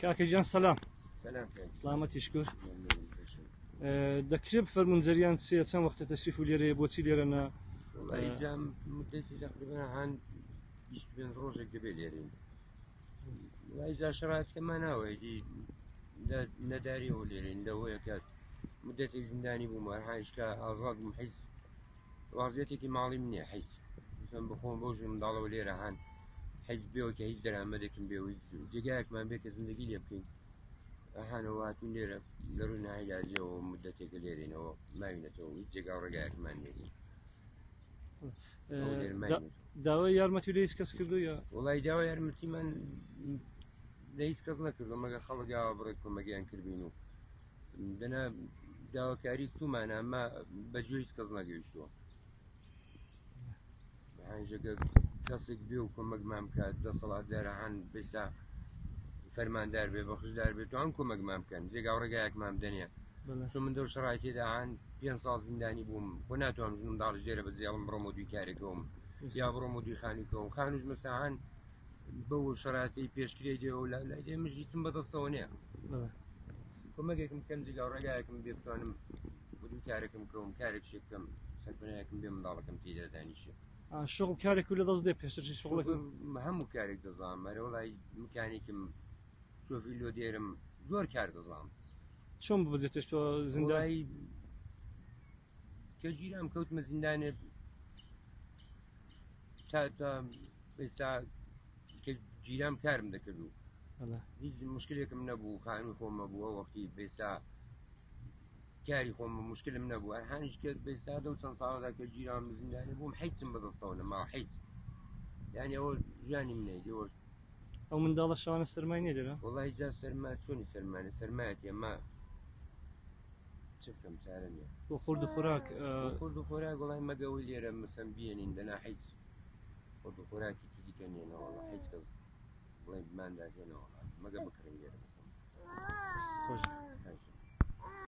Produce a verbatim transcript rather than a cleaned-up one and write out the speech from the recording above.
كاكيجان سلام سلام سلامتي شكون دەکرێت بفەرمونون جەریان چییە چەند وەختە تەشریف و لێرەیە بۆچی لێرەنە جام مدتی تقریبا هەن بیست و پێنج ڕۆژێک دەبێت لێرەین وایجا شەرایەتەکەمان ناوەیەکی نەداریەوە لێرەین لەوەیە کە مدەتی زیندانی بووم هەرهایشکە ئازاد بووم حیز وازیەتێکی ماڵی منیە حیز مثلا بخۆم بۆ ژن منداڵەوە لێرە هەن حیز بێەوە کە هیچ دەرامەدێکم بێ و جێگایەکمان بێ کە زندگی لێ بکەین هانەوە هاتوون لێرە لە ڕووی ناهیلازیەوە مدەتێکە لێرێنەوە ماوینەتەوە هیچ جێگا و ڕێگایەکمان نێرین داوای یارمەتی لە هیچ کەس کردو یا وڵای داوای یارمەتیمان لە هیچ کەس نەکردو مەگە خەڵکاوە بڕێک کۆمەگیان کردبین و دەنا داواکاری تومانە ئەمما بەجێ هیچ کەس نەگەیشتووە هەنجەکە کەسێک بێ و کۆمەکمان بکات دەسەڵاتدارە هەن بێستا فەرماندار بێ بەخشدار بێت توان کۆمەکمان بکەن جێگا و ڕێگایەکمان بدەنێ چون من دەو شەڕایەتێدا هەن پێنج ساڵ زیندانی بووم خۆ ناتوانم ژنم منداڵی ژێرە بەجێڵم بڕۆم و دوی کارێکەوەم یا بڕۆم و دوی خانوویکەوەم خانوش مەسا هەن بەو شەرایەتی پێشکرێ دێ و لای دێ مژ هیچم بەدەستەوە نییە کۆمەکێکم بکەن جێگا و ڕێگایەکم بێ بتوانم دوی کارێکم کەوم کارێک شێ بکەم سەرپەنایەکم بێ منداڵەکەم تێدا دانیشێ شغل کارێک و لە دەست دێ پێشتر شغڵەکەم هەموو کارێک دەزانم مەرە وڵای مکانێکم شۆفی لۆ دێرم زۆر کار دەزانم چۆن ببجێتش تۆ زیندایی کە گیرام کەوتمە زیندانێت تا تا ئێستا کە گیرام کارم دەکردو هیچ مشکلێکم نەبوو خانووی خۆمە بووە وەختی بێستا کاری خۆم مشکلم نەبوو هەرهانیش کرد بێستا دە و چەند ساڵەدا کە گیرام زیندانی بووم حیچم بەدەستەوە نەما حیچ یانی ئەوە ژانی منێ دێوە ئەو منداڵە شەوانە سەرمای نیە لێرە وڵای جا سەرما چۆنی سەرمانە سەرمایەتی ئەمما چ بکەم چارە نییە بۆ خورد و خۆراک خورد و خۆراک وڵای مەگەوەی لێرە مەسەن بێنین دەنا حیچ خورد و خۆراکی دیکە نێنەوە هیچ کەس بڵێ بماندادێنەوە مەگە بکڕین لێرە بخۆم خۆش